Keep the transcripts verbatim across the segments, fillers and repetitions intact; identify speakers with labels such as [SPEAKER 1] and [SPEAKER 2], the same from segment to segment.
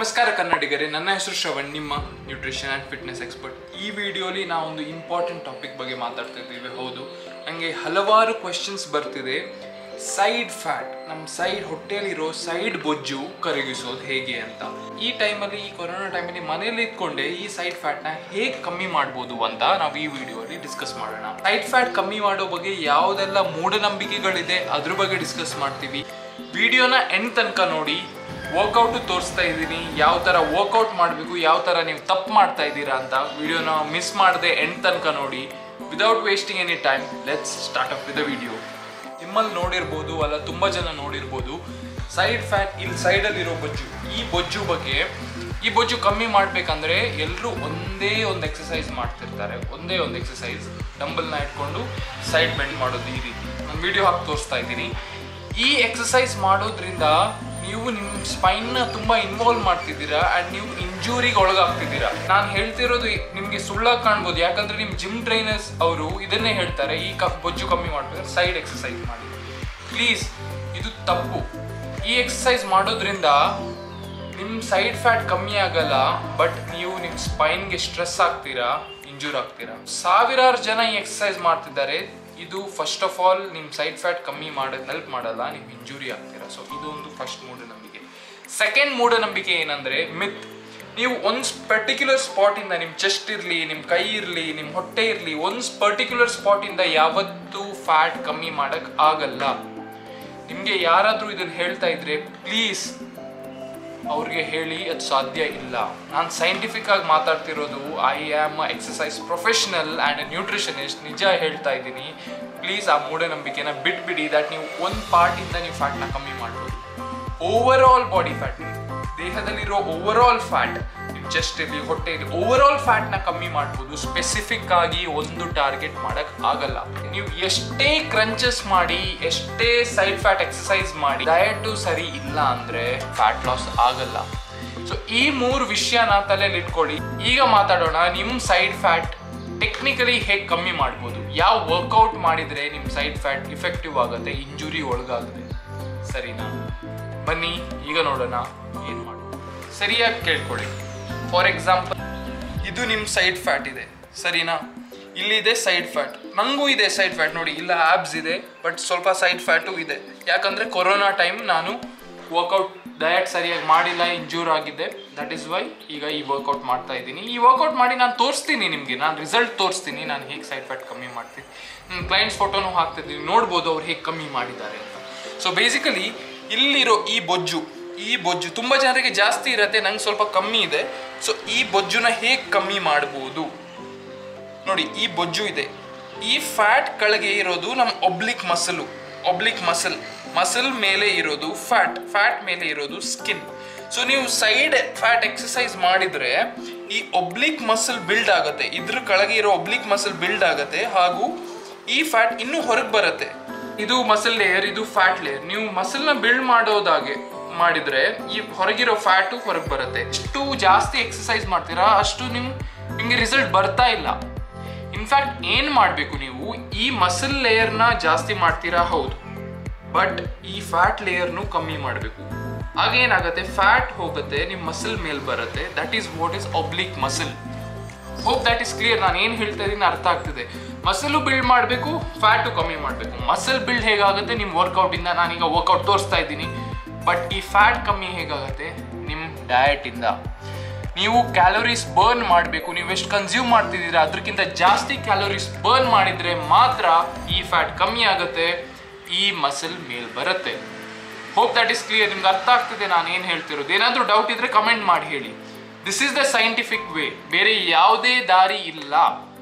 [SPEAKER 1] ನಮಸ್ಕಾರ ಕನ್ನಡಿಗರೇ, ನನ್ನ ಹೆಸರು ಶ್ರವಣ್, ನಿಮ್ಮ ನ್ಯೂಟ್ರಿಷನ್ ಆ್ಯಂಡ್ ಫಿಟ್ನೆಸ್ ಎಕ್ಸ್ಪರ್ಟ್. ಈ ವಿಡಿಯೋಲಿ ನಾವು ಒಂದು ಇಂಪಾರ್ಟೆಂಟ್ ಟಾಪಿಕ್ ಬಗ್ಗೆ ಮಾತಾಡ್ತಾ ಇದ್ದೀವಿ. ಹೌದು, ನನಗೆ ಹಲವಾರು ಕ್ವೆಶನ್ಸ್ ಬರ್ತಿದೆ. ಸೈಡ್ ಫ್ಯಾಟ್, ನಮ್ಮ ಸೈಡ್ ಹೊಟ್ಟೆಯಲ್ಲಿರೋ ಸೈಡ್ ಬೊಜ್ಜು ಕರಗಿಸೋದು ಹೇಗೆ ಅಂತ. ಈ ಟೈಮಲ್ಲಿ, ಈ ಕೊರೋನಾ ಟೈಮಲ್ಲಿ ಮನೇಲಿ ಇದ್ಕೊಂಡೆ ಈ ಸೈಡ್ ಫ್ಯಾಟ್ನ ಹೇಗೆ ಕಮ್ಮಿ ಮಾಡ್ಬೋದು ಅಂತ ನಾವು ಈ ವಿಡಿಯೋಲಿ ಡಿಸ್ಕಸ್ ಮಾಡೋಣ. ಸೈಡ್ ಫ್ಯಾಟ್ ಕಮ್ಮಿ ಮಾಡೋ ಬಗ್ಗೆ ಯಾವುದೆಲ್ಲ ಮೂಢನಂಬಿಕೆಗಳಿದೆ ಅದ್ರ ಬಗ್ಗೆ ಡಿಸ್ಕಸ್ ಮಾಡ್ತೀವಿ. ವಿಡಿಯೋನ ಎಂಡ್ ತನಕ ನೋಡಿ. ವರ್ಕೌಟು ತೋರಿಸ್ತಾ ಇದ್ದೀನಿ, ಯಾವ ಥರ ವರ್ಕೌಟ್ ಮಾಡಬೇಕು, ಯಾವ ಥರ ನೀವು ತಪ್ಪು ಮಾಡ್ತಾ ಇದ್ದೀರಾ ಅಂತ. ವಿಡಿಯೋನ ಮಿಸ್ ಮಾಡದೆ ಎಂಡ್ ತನಕ ನೋಡಿ. Without wasting any time, let's start up with the video. ನಿಮ್ಮಲ್ಲಿ ನೋಡಿರ್ಬೋದು, ಅಲ್ಲ ತುಂಬ ಜನ ನೋಡಿರ್ಬೋದು, ಸೈಡ್ ಫ್ಯಾಟ್, ಇಲ್ಲಿ ಸೈಡಲ್ಲಿರೋ ಬೊಜ್ಜು. ಈ ಬೊಜ್ಜು ಬಗ್ಗೆ, ಈ ಬೊಜ್ಜು ಕಮ್ಮಿ ಮಾಡಬೇಕಂದ್ರೆ ಎಲ್ಲರೂ ಒಂದೇ ಒಂದು ಎಕ್ಸಸೈಸ್ ಮಾಡ್ತಿರ್ತಾರೆ. ಒಂದೇ ಒಂದು ಎಕ್ಸಸೈಸ್, ಡಂಬಲ್ನ ಇಟ್ಕೊಂಡು ಸೈಡ್ ಬೆಂಡ್ ಮಾಡೋದು. ಈ ರೀತಿ ನಾನು ವಿಡಿಯೋ ಹಾಕಿ ತೋರಿಸ್ತಾ ಇದ್ದೀನಿ. ಈ ಎಕ್ಸಸೈಸ್ ಮಾಡೋದ್ರಿಂದ ನೀವು ನಿಮ್ಮ ಸ್ಪೈನ್ನ ತುಂಬ ಇನ್ವಾಲ್ವ್ ಮಾಡ್ತಿದ್ದೀರಾ ಆ್ಯಂಡ್ ನೀವು ಇಂಜೂರಿಗೆ ಒಳಗಾಗ್ತಿದ್ದೀರಾ. ನಾನು ಹೇಳ್ತಿರೋದು ನಿಮಗೆ ಸುಳ್ಳಾಗಿ ಕಾಣ್ಬೋದು, ಯಾಕಂದರೆ ನಿಮ್ಮ ಜಿಮ್ ಟ್ರೈನರ್ಸ್ ಅವರು ಇದನ್ನೇ ಹೇಳ್ತಾರೆ, ಈ ಕ ಬೊಜ್ಜು ಕಮ್ಮಿ ಮಾಡಬೇಕಾದ್ರೆ ಸೈಡ್ ಎಕ್ಸಸೈಸ್ ಮಾಡಿ. ಪ್ಲೀಸ್, ಇದು ತಪ್ಪು. ಈ ಎಕ್ಸಸೈಸ್ ಮಾಡೋದ್ರಿಂದ ನಿಮ್ಮ ಸೈಡ್ ಫ್ಯಾಟ್ ಕಮ್ಮಿ ಆಗಲ್ಲ, ಬಟ್ ನೀವು ನಿಮ್ಮ ಸ್ಪೈನ್ಗೆ ಸ್ಟ್ರೆಸ್ ಆಗ್ತೀರಾ, ಇಂಜೂರ್ ಆಗ್ತೀರಾ. ಸಾವಿರಾರು ಜನ ಈ ಎಕ್ಸಸೈಸ್ ಮಾಡ್ತಿದ್ದಾರೆ. ಇದು ಫಸ್ಟ್ ಆಫ್ ಆಲ್ ನಿಮ್ಮ ಸೈಡ್ ಫ್ಯಾಟ್ ಕಮ್ಮಿ ಮಾಡೋದು ಹೆಲ್ಪ್ ಮಾಡಲ್ಲ, ನೀವು ಇಂಜುರಿ ಆಗ್ತೀರಾ. ಸೊ ಇದು ಒಂದು ಫಸ್ಟ್ ಮೂಢನಂಬಿಕೆ. ಸೆಕೆಂಡ್ ಮೂಢನಂಬಿಕೆ ಏನಂದರೆ ಮಿತ್. ನೀವು ಒಂದು ಪರ್ಟಿಕ್ಯುಲರ್ ಸ್ಪಾಟಿಂದ, ನಿಮ್ಮ ಚೆಸ್ಟ್ ಇರಲಿ, ನಿಮ್ಮ ಕೈ ಇರಲಿ, ನಿಮ್ಮ ಹೊಟ್ಟೆ ಇರಲಿ, ಒಂದು ಪರ್ಟಿಕ್ಯುಲರ್ ಸ್ಪಾಟಿಂದ ಯಾವತ್ತೂ ಫ್ಯಾಟ್ ಕಮ್ಮಿ ಮಾಡೋಕ್ಕೆ ಆಗಲ್ಲ. ನಿಮಗೆ ಯಾರಾದರೂ ಇದನ್ನು ಹೇಳ್ತಾ ಇದ್ರೆ ಪ್ಲೀಸ್ ಅವ್ರಿಗೆ ಹೇಳಿ, ಅದು ಸಾಧ್ಯ ಇಲ್ಲ. ನಾನು ಸೈಂಟಿಫಿಕ್ ಆಗಿ ಮಾತಾಡ್ತಿರೋದು. I am a exercise professional and a nutritionist. ನಿಜ ಹೇಳ್ತಾ ಇದ್ದೀನಿ. ಪ್ಲೀಸ್ ಆ ಮೂಢನಂಬಿಕೆನ ಬಿಟ್ಬಿಡಿ. ದ್ಯಾಟ್ ನೀವು ಒಂದು ಪಾರ್ಟಿಂದ ನೀವು ಫ್ಯಾಟ್ನ ಕಮ್ಮಿ ಮಾಡ್ಬೋದು. ಓವರ್ ಆಲ್ ಬಾಡಿ ಫ್ಯಾಟ್, ದೇಹದಲ್ಲಿರೋ ಓವರ್ ಆಲ್ ಫ್ಯಾಟ್, ನಿಮ್ಮ ಚೆಸ್ಟ್ ಇರಲಿ, ಹೊಟ್ಟೆ ಇರಲಿ, ಓವರ್ ಆಲ್ ಫ್ಯಾಟ್ನ ಕಮ್ಮಿ ಮಾಡ್ಬೋದು. ಸ್ಪೆಸಿಫಿಕ್ ಆಗಿ ಒಂದು ಟಾರ್ಗೆಟ್ ಮಾಡೋಕ್ಕೆ ಆಗಲ್ಲ. ನೀವು ಎಷ್ಟೇ ಕ್ರಂಚಸ್ ಮಾಡಿ, ಎಷ್ಟೇ ಸೈಡ್ ಫ್ಯಾಟ್ ಎಕ್ಸಸೈಸ್ ಮಾಡಿ, ಡಯಟು ಸರಿ ಇಲ್ಲ ಅಂದರೆ ಫ್ಯಾಟ್ ಲಾಸ್ ಆಗಲ್ಲ. ಸೊ ಈ ಮೂರು ವಿಷಯನ ತಲೆಯಲ್ಲಿ ಇಟ್ಕೊಳ್ಳಿ. ಈಗ ಮಾತಾಡೋಣ ನಿಮ್ಮ ಸೈಡ್ ಫ್ಯಾಟ್ ಟೆಕ್ನಿಕಲಿ ಹೇಗೆ ಕಮ್ಮಿ ಮಾಡ್ಬೋದು, ಯಾವ ವರ್ಕೌಟ್ ಮಾಡಿದರೆ ನಿಮ್ಮ ಸೈಡ್ ಫ್ಯಾಟ್ ಇಫೆಕ್ಟಿವ್ ಆಗುತ್ತೆ, ಇಂಜುರಿ ಒಳಗಾಗುತ್ತೆ. ಸರಿನಾ? ಬನ್ನಿ ಈಗ ನೋಡೋಣ ಏನು ಮಾಡಿ. ಸರಿಯಾಗಿ ಕೇಳ್ಕೊಳ್ಳಿ. ಫಾರ್ ಎಕ್ಸಾಂಪಲ್, ಇದು ನಿಮ್ಮ ಸೈಡ್ ಫ್ಯಾಟ್ ಇದೆ, ಸರಿನಾ? ಇಲ್ಲಿದೆ ಸೈಡ್ ಫ್ಯಾಟ್. ನನಗೂ ಇದೆ ಸೈಡ್ ಫ್ಯಾಟ್. ನೋಡಿ, ಇಲ್ಲ ಆಬ್ಸ್ ಇದೆ, ಬಟ್ ಸ್ವಲ್ಪ ಸೈಡ್ ಫ್ಯಾಟು ಇದೆ. ಯಾಕಂದರೆ ಕೊರೋನಾ ಟೈಮ್ ನಾನು ವರ್ಕೌಟ್ ಡಯಟ್ ಸರಿಯಾಗಿ ಮಾಡಿಲ್ಲ, ಇಂಜೂರ್ ಆಗಿದ್ದೆ. ದಟ್ ಈಸ್ ವೈ ಈಗ ಈ ವರ್ಕೌಟ್ ಮಾಡ್ತಾ ಇದ್ದೀನಿ. ಈ ವರ್ಕೌಟ್ ಮಾಡಿ ನಾನು ತೋರಿಸ್ತೀನಿ ನಿಮಗೆ, ನಾನು ರಿಸಲ್ಟ್ ತೋರಿಸ್ತೀನಿ, ನಾನು ಹೇಗೆ ಸೈಡ್ ಫ್ಯಾಟ್ ಕಮ್ಮಿ ಮಾಡ್ತೀನಿ. ನನ್ನ ಕ್ಲೈಂಟ್ಸ್ ಫೋಟೋನು ಹಾಕ್ತಿದ್ದೀನಿ, ನೋಡ್ಬೋದು ಅವ್ರು ಹೇಗೆ ಕಮ್ಮಿ ಮಾಡಿದ್ದಾರೆ ಅಂತ. ಸೊ ಬೇಸಿಕಲಿ ಇಲ್ಲಿರೋ ಈ ಬೊಜ್ಜು, ಈ ಬೊಜ್ಜು ತುಂಬ ಜನರಿಗೆ ಜಾಸ್ತಿ ಇರುತ್ತೆ, ನಂಗೆ ಸ್ವಲ್ಪ ಕಮ್ಮಿ ಇದೆ. ಸೊ ಈ ಬೊಜ್ಜುನ ಹೇಗೆ ಕಮ್ಮಿ ಮಾಡ್ಬೋದು ನೋಡಿ. ಈ ಬೊಜ್ಜು ಇದೆ, ಈ ಫ್ಯಾಟ್ ಕೆಳಗೆ ಇರೋದು ನಮ್ಮ oblique muscle. Oblique muscle muscle ಮೇಲೆ ಇರೋದು ಫ್ಯಾಟ್, ಫ್ಯಾಟ್ ಮೇಲೆ ಇರೋದು ಸ್ಕಿನ್. ಸೊ ನೀವು ಸೈಡ್ ಫ್ಯಾಟ್ ಎಕ್ಸಸೈಸ್ ಮಾಡಿದರೆ ಈ ಒಬ್ಲಿಕ್ ಮಸಲ್ ಬಿಲ್ಡ್ ಆಗುತ್ತೆ, ಇದ್ರ ಕೆಳಗೆ ಇರೋ ಒಬ್ಲಿಕ್ ಮಸಲ್ ಬಿಲ್ಡ್ ಆಗುತ್ತೆ, ಹಾಗೂ ಈ ಫ್ಯಾಟ್ ಇನ್ನೂ ಹೊರಗೆ ಬರುತ್ತೆ. ಇದು ಮಸಲ್ ಲೇಯರ್, ಇದು ಫ್ಯಾಟ್ ಲೇಯರ್. ನೀವು ಮಸಲ್ನ ಬಿಲ್ಡ್ ಮಾಡೋದಾಗೆ ಮಾಡಿದ್ರೆ ಈ ಹೊರಗಿರೋ ಫ್ಯಾಟು ಹೊರಗೆ ಬರುತ್ತೆ. ಎಷ್ಟು ಜಾಸ್ತಿ ಎಕ್ಸಸೈಸ್ ಮಾಡ್ತೀರಾ ಅಷ್ಟು ನಿಮ್ ನಿಮಗೆ ರಿಸಲ್ಟ್ ಬರ್ತಾ ಇಲ್ಲ. ಇನ್ಫ್ಯಾಕ್ಟ್ ಏನು ಮಾಡಬೇಕು, ನೀವು ಈ ಮಸಲ್ ಲೇಯರ್ನ ಜಾಸ್ತಿ ಮಾಡ್ತೀರಾ, ಹೌದು, ಬಟ್ ಈ ಫ್ಯಾಟ್ ಲೇಯರ್ನು ಕಮ್ಮಿ ಮಾಡಬೇಕು. ಆಗ ಏನಾಗುತ್ತೆ, ಫ್ಯಾಟ್ ಹೋಗುತ್ತೆ, ನಿಮ್ಮ ಮಸಲ್ ಮೇಲೆ ಬರುತ್ತೆ. That is what is oblique muscle. Hope that is clear. ನಾನು ಏನು ಹೇಳ್ತಾ ಇದ್ದೀನಿ ಅರ್ಥ ಆಗ್ತಿದೆ. ಮಸಲು ಬಿಲ್ಡ್ ಮಾಡಬೇಕು, ಫ್ಯಾಟು ಕಮ್ಮಿ ಮಾಡಬೇಕು. ಮಸಲ್ ಬಿಲ್ಡ್ ಹೇಗಾಗುತ್ತೆ ನಿಮ್ಮ ವರ್ಕೌಟಿಂದ, ನಾನೀಗ ವರ್ಕೌಟ್ ತೋರಿಸ್ತಾ ಇದ್ದೀನಿ. ಬಟ್ ಈ ಫ್ಯಾಟ್ ಕಮ್ಮಿ ಹೇಗಾಗುತ್ತೆ, ನಿಮ್ಮ ಡಯಟಿಂದ. ನೀವು ಕ್ಯಾಲೋರೀಸ್ ಬರ್ನ್ ಮಾಡಬೇಕು. ನೀವು ಎಷ್ಟು ಕನ್ಸ್ಯೂಮ್ ಮಾಡ್ತಿದ್ದೀರಾ ಅದಕ್ಕಿಂತ ಜಾಸ್ತಿ ಕ್ಯಾಲೋರೀಸ್ ಬರ್ನ್ ಮಾಡಿದರೆ ಮಾತ್ರ ಈ ಫ್ಯಾಟ್ ಕಮ್ಮಿ ಆಗುತ್ತೆ, ಈ ಮಸಲ್ ಮೇಲ್ ಬರುತ್ತೆ. Hope that is clear. ನಿಮ್ಗೆ ಅರ್ಥ ಆಗ್ತಿದೆ ನಾನು ಏನು ಹೇಳ್ತಿರೋದು. ಏನಾದರೂ ಡೌಟ್ ಇದ್ದರೆ ಕಮೆಂಟ್ ಮಾಡಿ ಹೇಳಿ. This is the scientific way, ಬೇರೆ ಯಾವುದೇ ದಾರಿ ಇಲ್ಲ.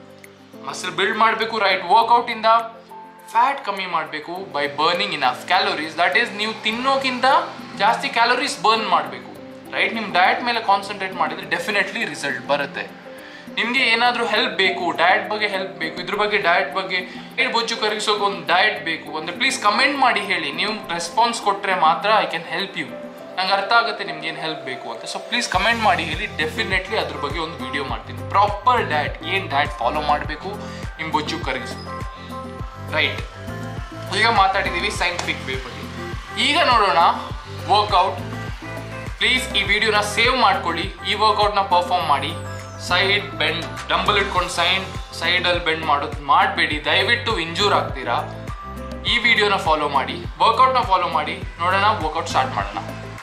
[SPEAKER 1] ಮಸಲ್ ಬಿಲ್ಡ್ ಮಾಡಬೇಕು ರೈಟ್ ವರ್ಕೌಟಿಂದ, ಫ್ಯಾಟ್ ಕಮ್ಮಿ ಮಾಡಬೇಕು by burning enough calories. That is ನೀವು ತಿನ್ನೋಕ್ಕಿಂತ ಜಾಸ್ತಿ ಕ್ಯಾಲೋರೀಸ್ ಬರ್ನ್ ಮಾಡಬೇಕು, ರೈಟ್? ನಿಮ್ಮ ಡಯಟ್ ಮೇಲೆ ಕಾನ್ಸಂಟ್ರೇಟ್ ಮಾಡಿದರೆ ಡೆಫಿನೆಟ್ಲಿ ರಿಸಲ್ಟ್ ಬರುತ್ತೆ. ನಿಮಗೆ ಏನಾದರೂ ಹೆಲ್ಪ್ ಬೇಕು, ಡಯಟ್ ಬಗ್ಗೆ ಹೆಲ್ಪ್ ಬೇಕು, ಇದ್ರ ಬಗ್ಗೆ ಡಯಟ್ ಬಗ್ಗೆ ಬೊಜ್ಜು ಕರಗಿಸೋಕೆ ಒಂದು ಡಯಟ್ ಬೇಕು ಅಂದರೆ ಪ್ಲೀಸ್ ಕಮೆಂಟ್ ಮಾಡಿ ಹೇಳಿ. ನೀವು ರೆಸ್ಪಾನ್ಸ್ ಕೊಟ್ಟರೆ ಮಾತ್ರ ಐ ಕ್ಯಾನ್ ಹೆಲ್ಪ್ ಯು. ನಂಗೆ ಅರ್ಥ ಆಗುತ್ತೆ ನಿಮ್ಗೆ ಏನು ಹೆಲ್ಪ್ ಬೇಕು ಅಂತ. ಸೊ ಪ್ಲೀಸ್ ಕಮೆಂಟ್ ಮಾಡಿ ಹೇಳಿ. ಡೆಫಿನೆಟ್ಲಿ ಅದ್ರ ಬಗ್ಗೆ ಒಂದು ವಿಡಿಯೋ ಮಾಡ್ತೀನಿ. ಪ್ರಾಪರ್ ಡಯಟ್, ಏನು ಡಯಟ್ ಫಾಲೋ ಮಾಡಬೇಕು ನಿಮ್ಮ ಬೊಜ್ಜು ಕರಗಿಸೋದು, ರೈಟ್? ಈಗ ಮಾತಾಡಿದ್ದೀವಿ ಸೈಂಟಿಫಿಕ್ ವೇ ಬಗ್ಗೆ. ಈಗ ನೋಡೋಣ ವರ್ಕೌಟ್ ಪ್ಲೀಸ್ ಈ ವಿಡಿಯೋನ ಸೇವ್ ಮಾಡ್ಕೊಳ್ಳಿ, ಈ ವರ್ಕೌಟ್ನ ಪರ್ಫಾರ್ಮ್ ಮಾಡಿ. ಸೈಡ್ ಬೆಂಡ್ ಡಂಬಲ್ ಇಟ್ಕೊಂಡು ಸೈಡ್ ಸೈಡಲ್ಲಿ ಬೆಂಡ್ ಮಾಡೋದು ಮಾಡಬೇಡಿ, ದಯವಿಟ್ಟು ಇಂಜೂರ್ ಆಗ್ತೀರಾ. ಈ ವಿಡಿಯೋನ ಫಾಲೋ ಮಾಡಿ, ವರ್ಕೌಟ್ನ ಫಾಲೋ ಮಾಡಿ. ನೋಡೋಣ, ವರ್ಕೌಟ್ ಸ್ಟಾರ್ಟ್ ಮಾಡೋಣ.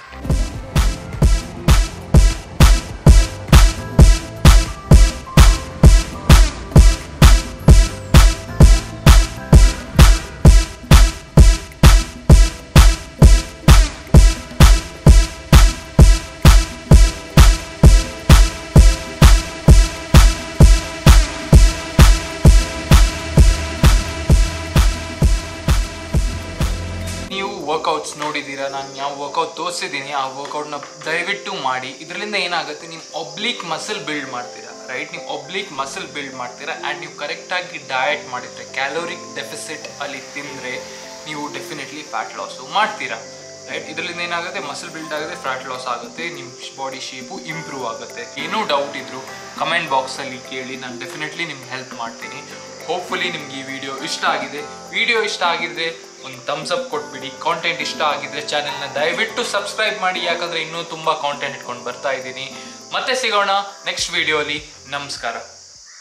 [SPEAKER 1] ನೀವು ವರ್ಕೌಟ್ಸ್ ನೋಡಿದ್ದೀರಾ, ನಾನು ಯಾವ ವರ್ಕೌಟ್ ತೋರಿಸಿದ್ದೀನಿ ಆ ವರ್ಕೌಟ್ನ ದಯವಿಟ್ಟು ಮಾಡಿ. ಇದರಿಂದ ಏನಾಗುತ್ತೆ, ನೀವು ಒಬ್ಲೀಕ್ ಮಸಲ್ ಬಿಲ್ಡ್ ಮಾಡ್ತೀರಾ, ರೈಟ್? ನೀವು ಒಬ್ಲೀಕ್ ಮಸಲ್ ಬಿಲ್ಡ್ ಮಾಡ್ತೀರಾ. ಆ್ಯಂಡ್ ನೀವು ಕರೆಕ್ಟಾಗಿ ಡಯಟ್ ಮಾಡಿದರೆ, ಕ್ಯಾಲೋರಿಕ್ ಡೆಫಿಸಿಟ್ ಅಲ್ಲಿ ತಿಂದರೆ ನೀವು ಡೆಫಿನೆಟ್ಲಿ ಫ್ಯಾಟ್ ಲಾಸು ಮಾಡ್ತೀರಾ, ರೈಟ್? ಇದರಿಂದ ಏನಾಗುತ್ತೆ, ಮಸಲ್ ಬಿಲ್ಡ್ ಆಗುತ್ತೆ, ಫ್ಯಾಟ್ ಲಾಸ್ ಆಗುತ್ತೆ, ನಿಮ್ಮ ಬಾಡಿ ಶೇಪು ಇಂಪ್ರೂವ್ ಆಗುತ್ತೆ. ಏನೂ ಡೌಟ್ ಇದ್ದರೂ ಕಮೆಂಟ್ ಬಾಕ್ಸಲ್ಲಿ ಕೇಳಿ, ನಾನು ಡೆಫಿನೆಟ್ಲಿ ನಿಮ್ಗೆ ಹೆಲ್ಪ್ ಮಾಡ್ತೀನಿ. ಹೋಪ್ಫುಲಿ ನಿಮ್ಗೆ ಈ ವಿಡಿಯೋ ಇಷ್ಟ ಆಗಿದೆ. ವಿಡಿಯೋ ಇಷ್ಟ ಆಗಿದ್ರೆ ಒಂದು ಥಮ್ಸ್ ಅಪ್ ಕೊಟ್ಬಿಡಿ. ಕಾಂಟೆಂಟ್ ಇಷ್ಟ ಆಗಿದ್ರೆ ಚಾನೆಲ್ನ ದಯವಿಟ್ಟು ಸಬ್ಸ್ಕ್ರೈಬ್ ಮಾಡಿ, ಯಾಕಂದರೆ ಇನ್ನೂ ತುಂಬ ಕಾಂಟೆಂಟ್ ಇಟ್ಕೊಂಡು ಬರ್ತಾ ಇದ್ದೀನಿ. ಮತ್ತೆ ಸಿಗೋಣ ನೆಕ್ಸ್ಟ್ ವಿಡಿಯೋಲಿ. ನಮಸ್ಕಾರ.